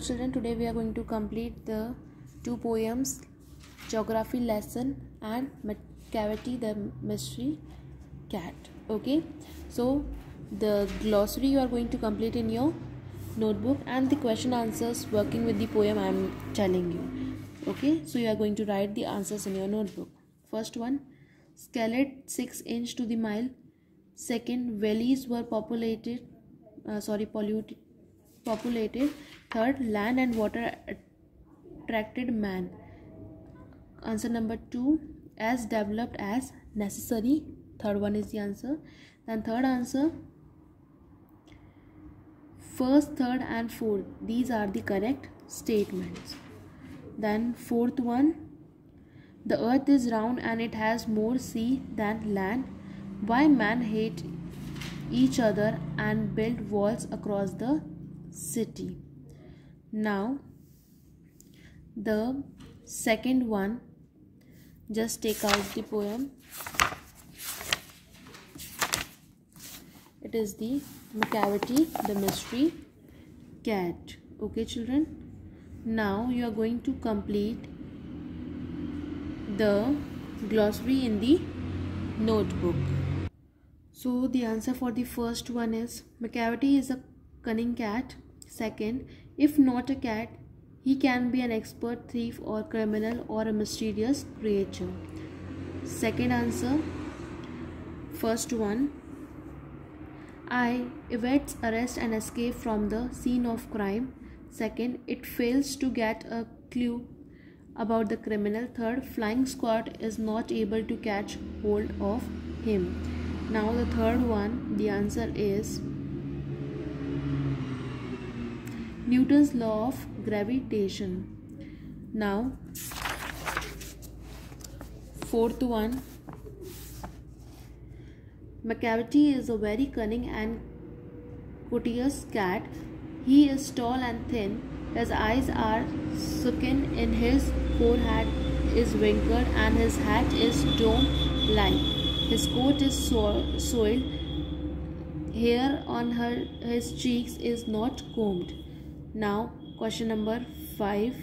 children, today we are going to complete the two poems, Geography Lesson and Macavity the Mystery Cat. Okay, so the glossary you are going to complete in your notebook, and the question answers working with the poem I am telling you. Okay, so you are going to write the answers in your notebook. First one, Skelet 6 inch to the mile. Second, valleys were polluted. Third, land and water attracted man. Answer number 2, as developed as necessary. Third one is the answer. Then third answer, first, third and fourth, these are the correct statements. Then fourth one, the earth is round and it has more sea than land. Why man hate each other and build walls across the city? Now the second one, just take out the poem. It is the Macavity the Mystery Cat. Okay children, now you are going to complete the glossary in the notebook. So the answer for the first one is, Macavity is a cunning cat. Second, if not a cat, he can be an expert thief or criminal or a mysterious creature. Second answer, first one, I evades arrest and escape from the scene of crime. Second, it fails to get a clue about the criminal. Third, flying squad is not able to catch hold of him. Now the third one, the answer is Newton's law of gravitation. Now fourth one, Macavity is a very cunning and courteous cat. He is tall and thin. His eyes are sunken in, his forehead is wrinkled, and his hat is dome-like. His coat is soiled. Hair on his cheeks is not combed. Now question number 5.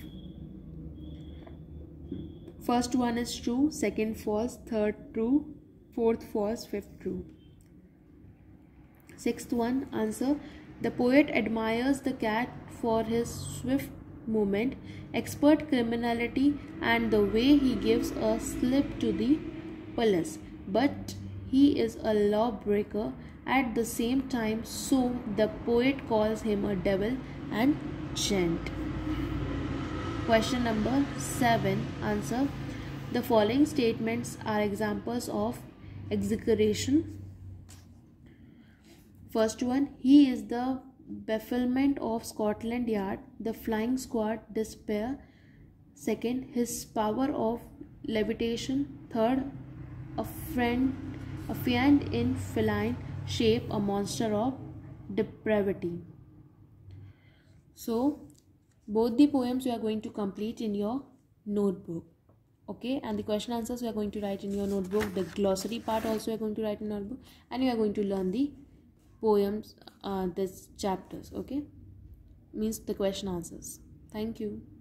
First one is true, second false, third true, fourth false, fifth true. Sixth one, answer, the poet admires the cat for his swift movement, expert criminality, and the way he gives a slip to the police. But he is a lawbreaker at the same time, so the poet calls him a devil and gent. Question number 7, answer, the following statements are examples of exaggeration. First one, he is the befuddlement of Scotland Yard, the flying squad despair. Second, his power of levitation. Third, a fiend in feline shape, a monster of depravity. So both the poems you are going to complete in your notebook. Okay, and the question answers you are going to write in your notebook. The glossary part also you are going to write in your notebook, and you are going to learn the poems, this chapters. Okay, means the question answers. Thank you.